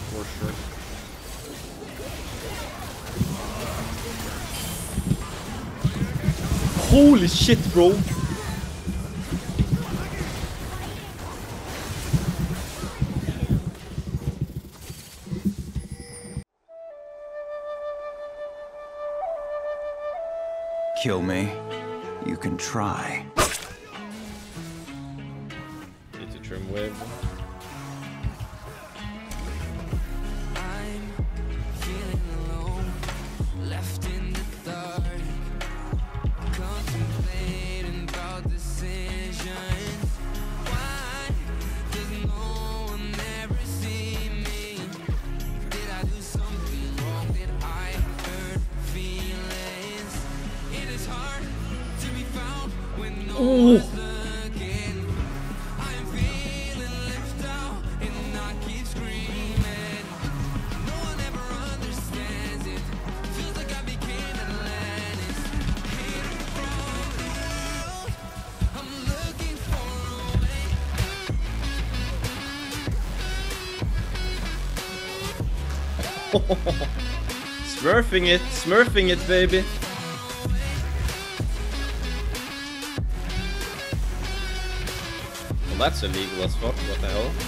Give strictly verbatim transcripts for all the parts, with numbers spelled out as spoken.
For sure. Holy shit, bro! Kill me. You can try. Need to trim web. I'm feeling alone, left in the dark, contemplating about decisions. Why does no one ever see me? Did I do something wrong? Did I hurt feelings? It is hard to be found when no one's looking. I'm feeling left out and I keep screaming. No one ever understands it. Feels like I became Atlantis. Hidden from the world, I'm looking for a way. Smurfing it, smurfing it, baby. Well, that's illegal as fuck. What the hell?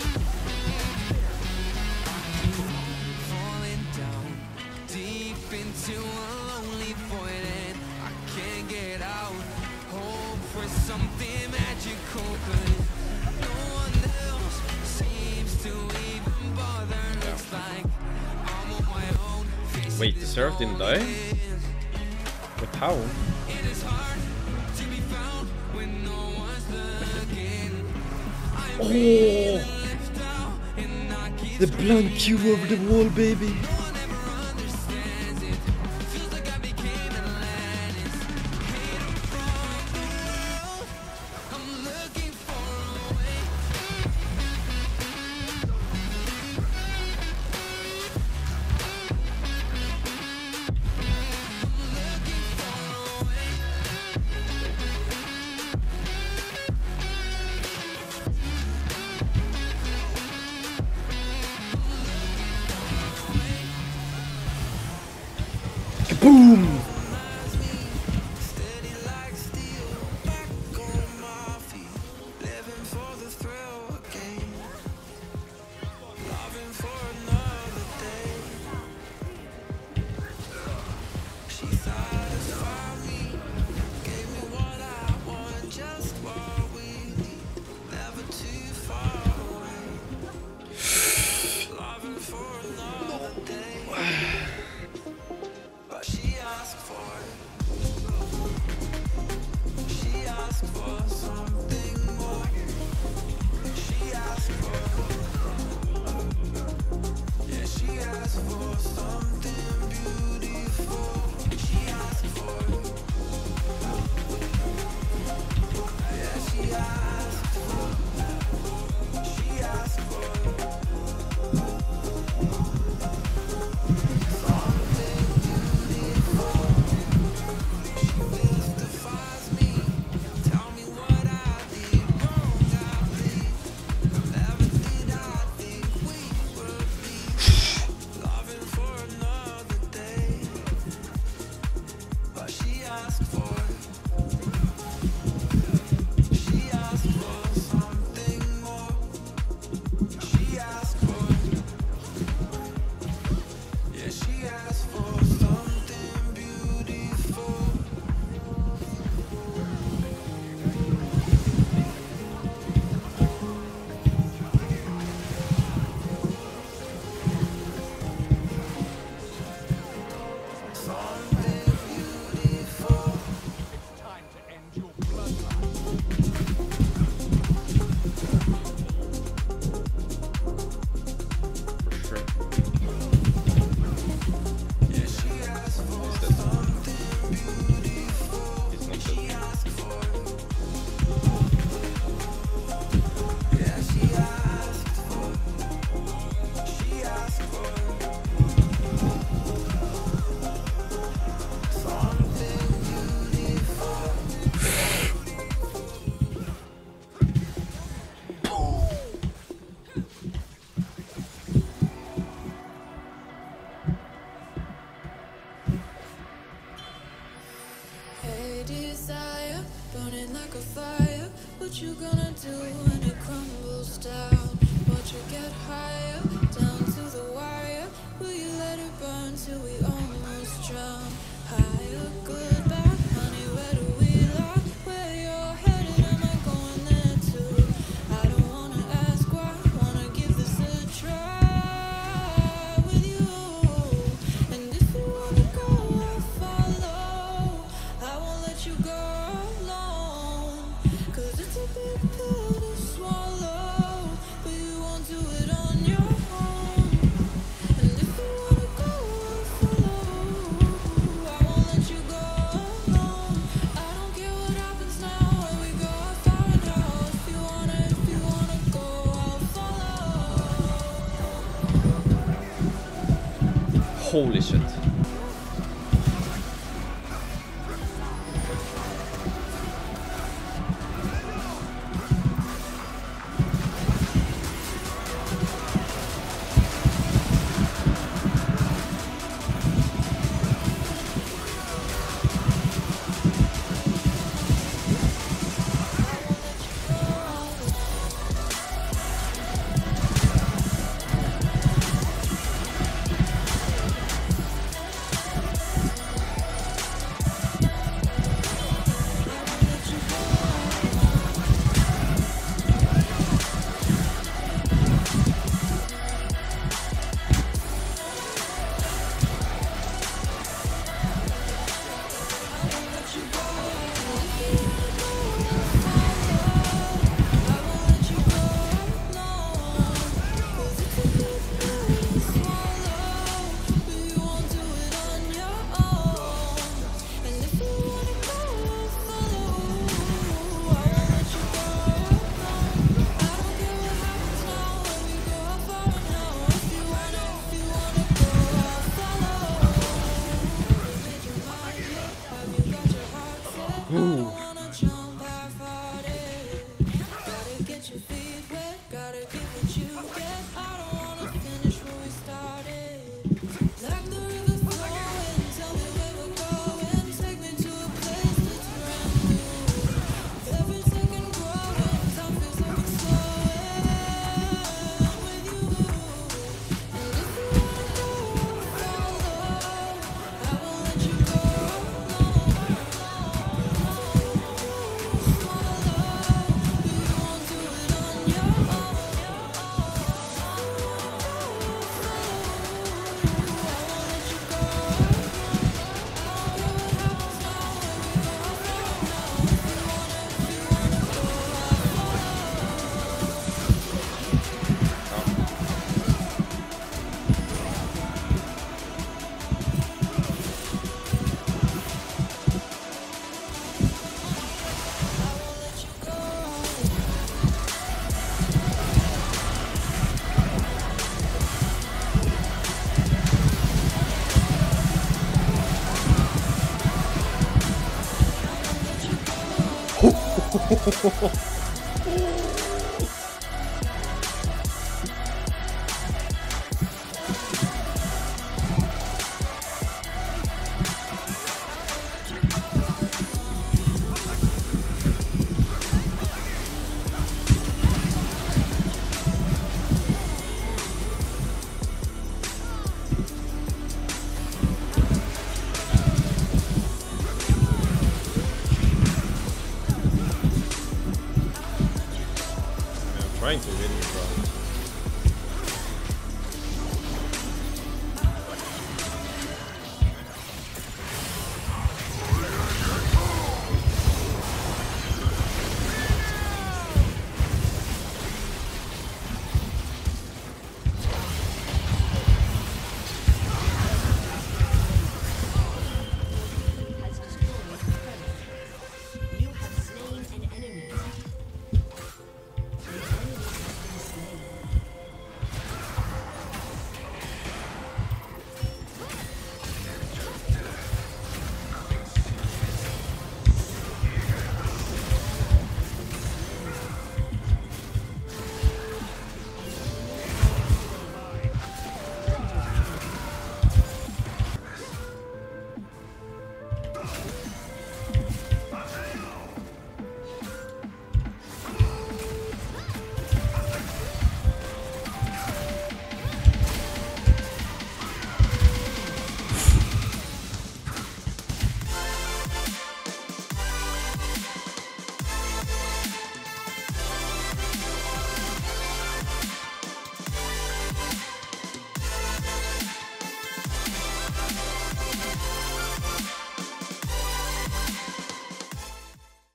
Falling down deep into a lonely void and I can't get out. Hope for something magical, 'cause no one else seems to even bother. Looks like I'm on my own. Wait, the serf didn't die? But how? It is hard to be found when no one's looking. I'm Oh, left out and I keep the blunt cue over the wall, baby. no one ever understands it. Feels like I became Atlantis. Hidden from the world, I'm looking for a way. Boom! Steady like steel, back on my feet, living for the thrill again, loving for another day. She satisfied me, gave me what I want, just what we need, never too far away, loving for another day. But she asked what you gonna do when it crumbles down? Watch it get higher, down to the wire. Will you let it burn till we almost drown? Higher, good, bad, honey, where do we lie? Where you're headed, am I going there too? I don't wanna ask why, wanna give this a try with you. And if you wanna go, I'll follow. I won't let you go alone, 'cause it's a big pill to swallow, but you won't do it on your own. And if you wanna go, I'll follow. I won't let you go alone. I don't care what happens now, where we go, I'll find out. If you wanna, if you wanna go, I'll follow. Holy shit. Ho, ho, ho, ho, ho.